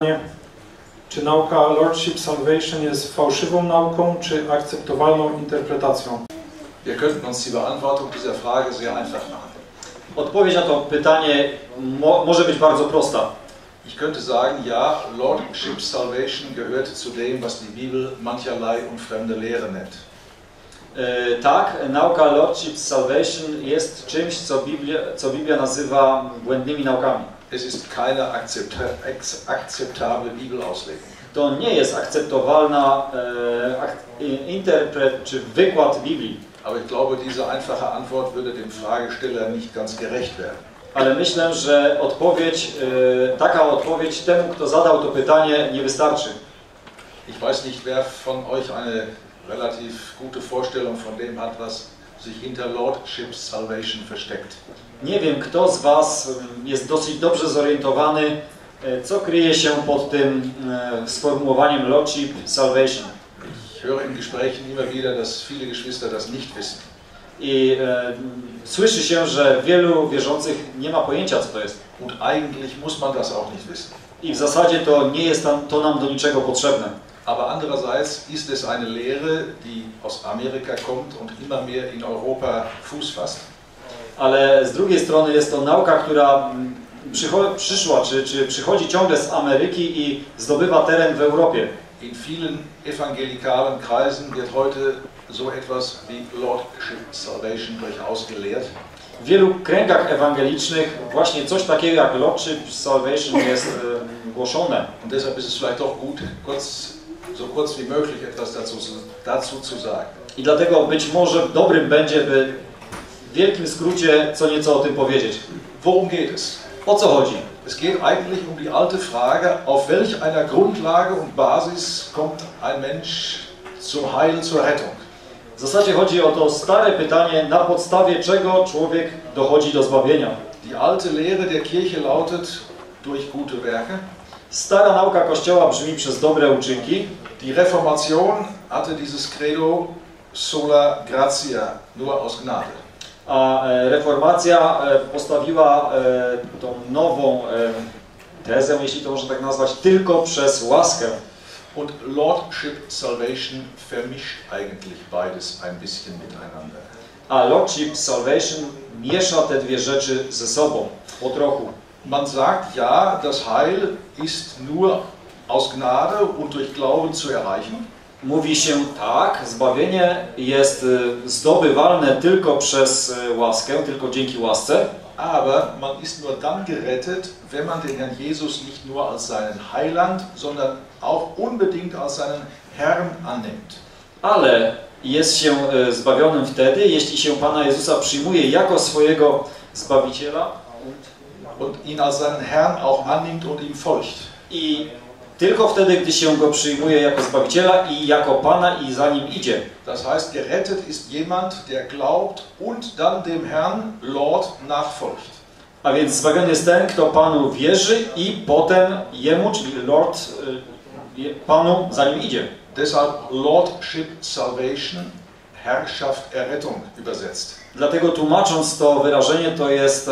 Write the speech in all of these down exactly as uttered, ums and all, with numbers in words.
Czy nauka Lordship Salvation jest fałszywą nauką, czy akceptowalną interpretacją? Wir könnten uns die Beantwortung dieser Frage sehr einfach machen. Odpowiedź na to pytanie mo może być bardzo prosta. Ich könnte sagen, ja, Lordship Salvation gehört zu dem, was die Bibel mancherlei und fremde Lehre nennt. Yy, tak, nauka Lordship Salvation jest czymś, co Biblia, co Biblia nazywa błędnymi naukami. Es ist keine akzepta akzeptable Bibelauslegung. To nie jest akceptowalna e, ak interpret czy wykład Biblii. Aber ich glaube, diese einfache Antwort würde dem Fragesteller nicht ganz gerecht werden. Ale myślę, że odpowiedź, e, taka odpowiedź temu, kto zadał to pytanie, nie wystarczy. Ich weiß nicht, wer von euch eine relativ gute Vorstellung von dem hat, was sich hinter Lordship Salvation versteckt. Nie wiem, kto z Was jest dosyć dobrze zorientowany, co kryje się pod tym e, sformułowaniem Lordship Salvation. Ich höre in Gesprächen immer wieder, dass viele Geschwister das nicht wissen. I e, słyszy się, że wielu wierzących nie ma pojęcia, co to jest. Und eigentlich muss man das auch nicht wissen. I w zasadzie to nie jest tam, to nam do niczego potrzebne. Aber andererseits ist es eine Lehre, die aus Amerika kommt und immer mehr in Europa Fuß fasst. Ale z drugiej strony jest to nauka, która przyszła, czy, czy przychodzi ciągle z Ameryki i zdobywa teren w Europie. In vielen evangelikalen Kreisen wird heute so etwas wie Lordship Salvation durchaus gelehrt. W wielu kręgach ewangelicznych właśnie coś takiego jak Lordship Salvation jest e, głoszone. Und deshalb ist es vielleicht doch gut, kurz, so kurz wie möglich etwas dazu, dazu zu sagen. I dlatego być może dobrym będzie, by w wielkim skrócie co nieco o tym powiedzieć. Worum geht es? O co chodzi? Es geht eigentlich um die alte Frage, auf welch einer Grundlage und Basis kommt ein Mensch zum Heil, zur Rettung? W zasadzie chodzi o to stare pytanie, na podstawie czego człowiek dochodzi do zbawienia. Die alte Lehre der Kirche lautet, durch gute Werke. Stara nauka Kościoła brzmi przez dobre uczynki. Die Reformation hatte dieses Credo sola gratia, nur aus Gnade. A reformacja postawiła tą nową tezę, jeśli to można tak nazwać, tylko przez łaskę. Und Lordship Salvation vermischt eigentlich beides ein bisschen miteinander. A Lordship Salvation miesza te dwie rzeczy ze sobą, po trochu. Man sagt ja, das Heil ist nur aus Gnade und durch Glauben zu erreichen. Mówi się tak, zbawienie jest zdobywalne tylko przez łaskę, tylko dzięki łasce. Aber man ist nur dann gerettet, wenn man den Herrn Jesus nicht nur als seinen Heiland, sondern auch unbedingt als seinen Herrn annimmt. Ale jest się zbawionym wtedy, jeśli się Pana Jezusa przyjmuje jako swojego Zbawiciela und ihn als seinen Herrn auch annimmt und ihm folgt. I tylko wtedy, gdy się Go przyjmuje jako Zbawiciela i jako Pana i za Nim idzie. Das heißt, gerettet ist jemand, der glaubt und dann dem Herrn, Lord, nachfolgt. A więc zbawiony jest ten, kto Panu wierzy i potem Jemu, czyli Lord, Panu za Nim idzie. Deshalb Lordship Salvation, Herrschaft, Errettung übersetzt. Dlatego tłumacząc to wyrażenie, to jest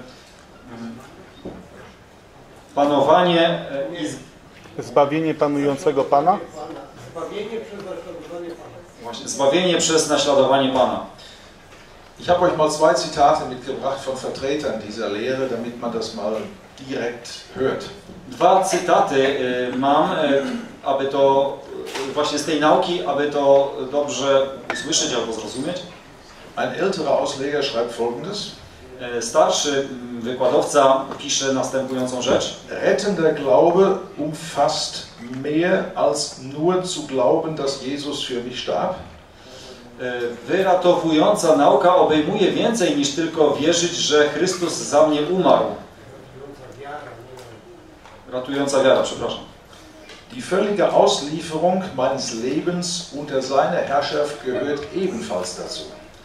panowanie i zbawienie panującego Pana? Zbawienie przez naśladowanie Pana. Właśnie, zbawienie przez naśladowanie Pana. Ich habe euch mal zwei Zitate mitgebracht von Vertretern dieser Lehre, damit man das mal direkt hört. Dwa cytaty y, mam, y, aby to y, właśnie z tej nauki, aby to dobrze usłyszeć albo zrozumieć. Ein älterer Ausleger schreibt Folgendes. Y, starszy wykładowca pisze następującą rzecz. Rettender Glaube umfasst mehr als nur zu glauben, dass Jesus für mich starb. Wyratowująca nauka obejmuje więcej niż tylko wierzyć, że Chrystus za mnie umarł. Ratująca wiara, przepraszam. Die völlige Auslieferung meines Lebens unter seine Herrschaft gehört ebenfalls dazu.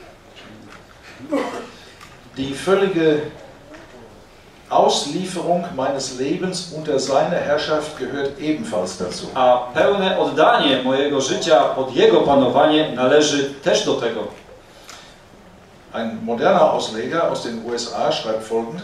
Die völlige Auslieferung meines Lebens unter seine Herrschaft gehört ebenfalls dazu. A pełne oddanie mojego życia pod Jego panowanie należy też do tego. Ein moderner Ausleger aus den U S A schreibt Folgendes.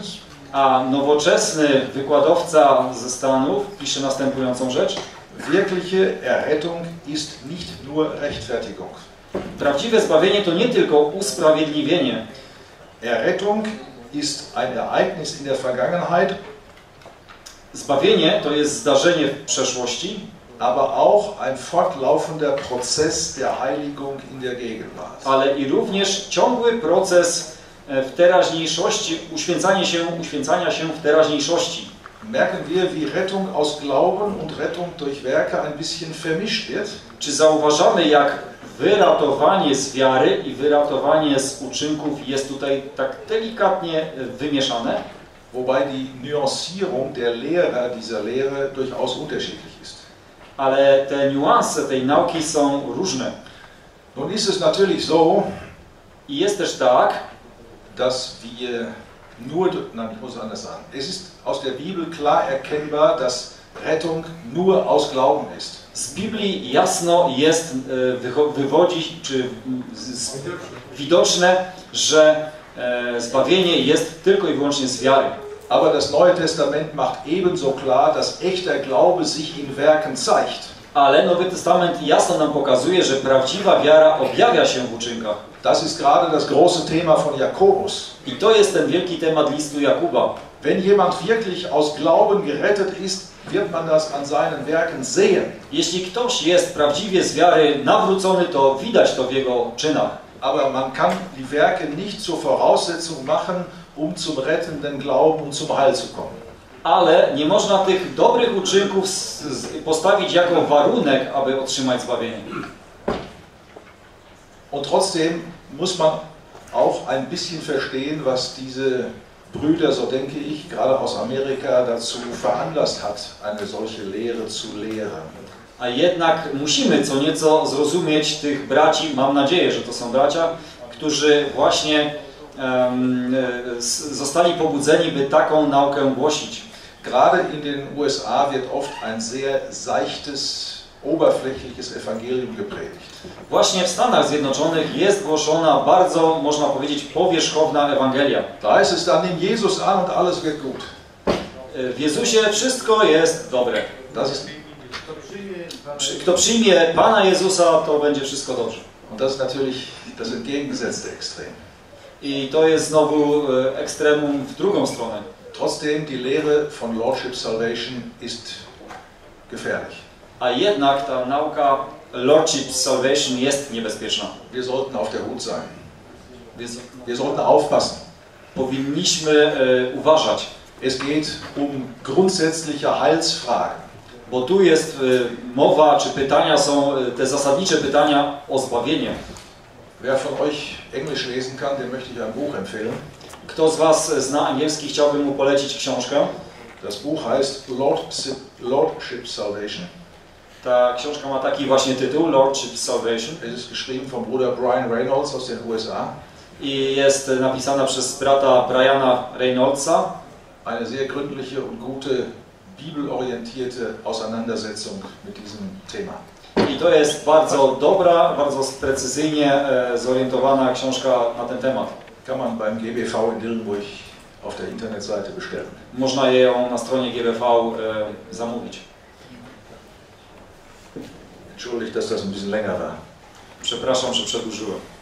A nowoczesny wykładowca ze Stanów pisze następującą rzecz. Wirkliche Errettung ist nicht nur Rechtfertigung. Prawdziwe zbawienie to nie tylko usprawiedliwienie. Errettung ist ein Ereignis in der Vergangenheit, Zbawienie to jest zdarzenie w przeszłości, aber auch ein fortlaufender Prozess der Heiligung in der Gegenwart. ale i również ciągły proces w teraźniejszości, uświęcanie się, uświęcania się w teraźniejszości. Merken wir, wie Rettung aus Glauben und Rettung durch Werke ein bisschen vermischt wird? Czy zauważamy, jak wyratowanie z wiary i wyratowanie z uczynków jest tutaj tak delikatnie wymieszane? Wobei die Nuancierung der Lehrer dieser Lehre durchaus unterschiedlich ist. Ale te niuanse tej nauki są różne. Nun ist es natürlich so, I jest też tak, dass wir nur, nein, ich muss anders sagen, es ist aus der Bibel klar erkennbar, dass Rettung nur aus Glauben ist. z Biblii jasno jest e, wywodzić, czy z, z, widoczne, że e, zbawienie jest tylko i wyłącznie z wiary. Aber das Neue Testament macht ebenso klar, dass echter Glaube sich in Werken zeigt. Ale Nowy Testament jasno nam pokazuje, że prawdziwa wiara objawia się w uczynkach. Das ist gerade das große Thema von Jakobus. I to jest ten wielki temat listu Jakuba. Wenn jemand wirklich aus Glauben gerettet ist, wird man das an seinen Werken sehen. Jeśli ktoś jest prawdziwie z wiary nawrócony, to widać to w jego czynach. Aber man kann die Werke nicht zur Voraussetzung machen, um zum rettenden Glauben und zum Heil zu kommen. Ale nie można tych dobrych uczynków z, z, postawić jako warunek, aby otrzymać zbawienie. Und trotzdem muss man auch ein bisschen verstehen, was diese Brüder, so denke ich, gerade aus Amerika dazu veranlasst hat, eine solche Lehre zu lehren. A jednak musimy co nieco zrozumieć tych braci, mam nadzieję, że to są bracia, którzy właśnie um, zostali pobudzeni, by taką naukę głosić. Gerade in den U S A wird oft ein sehr seichtes, oberflächliches Evangelium gepredigt. Właśnie w Stanach Zjednoczonych jest głoszona bardzo, można powiedzieć, powierzchowna Ewangelia. Da ist es dann, nimm Jesus an und alles wird gut. W Jezusie wszystko jest dobre. Das ist, Kto przyjmie Pana Jezusa, to będzie wszystko dobrze. und das ist natürlich das entgegengesetzte Extrem. I to jest znowu ekstremum w drugą stronę. Trotzdem, die Lehre von Lordship Salvation ist gefährlich. A jednak ta nauka Lordship Salvation jest niebezpieczna. Wir sollten auf der Hut sein. Więc Wir sollten aufpassen. powinniśmy e, uważać, Es geht um grundsätzliche Heilsfragen. bo tu jest e, mowa, czy pytania są, e, te zasadnicze pytania o zbawienie. Wer von euch Englisch lesen kann, dem möchte ich ein Buch empfehlen. Kto z Was zna angielski, chciałbym mu polecić książkę. Das Buch heißt Lordship, Lordship Salvation. Ta książka ma taki właśnie tytuł, Lordship Salvation. Es ist geschrieben vom Bruder Brian Reynolds aus den U S A. I jest napisana przez brata Briana Reynoldsa. Eine sehr gründliche und gute, bibelorientierte Auseinandersetzung mit diesem Thema. I to jest bardzo dobra, bardzo precyzyjnie e, zorientowana książka na ten temat. Kann man beim G B V in Dillenburg auf der Internetseite bestellen. Można ją na stronie G B V e, zamówić. Entschuldigt, dass das ein bisschen länger war. Przepraszam, że przedłużyłem.